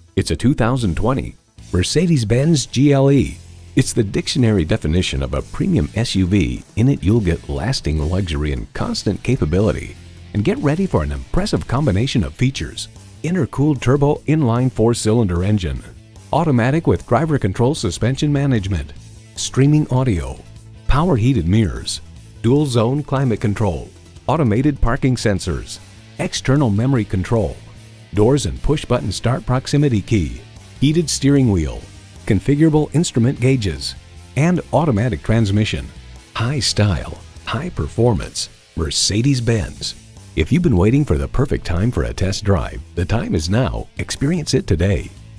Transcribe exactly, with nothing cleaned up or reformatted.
It's a two thousand twenty Mercedes-Benz G L E. It's the dictionary definition of a premium S U V. In it, you'll get lasting luxury and constant capability. And get ready for an impressive combination of features. Intercooled turbo inline four-cylinder engine. Automatic with driver control suspension management. Streaming audio. Power heated mirrors. Dual zone climate control. Automated parking sensors. External memory control. Doors and push-button start proximity key. Heated steering wheel. Configurable instrument gauges. And automatic transmission. High style, high performance. Mercedes-Benz. If you've been waiting for the perfect time for a test drive, the time is now. Experience it today.